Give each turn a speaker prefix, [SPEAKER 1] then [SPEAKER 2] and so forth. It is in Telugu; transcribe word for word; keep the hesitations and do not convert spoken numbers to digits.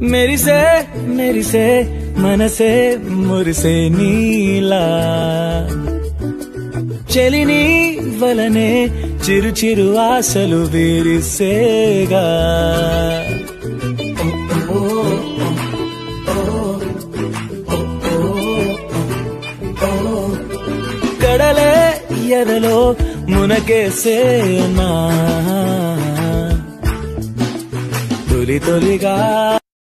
[SPEAKER 1] మెరిసే మెరిసే మనసే మురిసే నీలా చెలిని వలనే చిరు చిరు ఆశలు విరిసేగా కడలే ఎదలో మునకేసేనా తొలి తొలిగా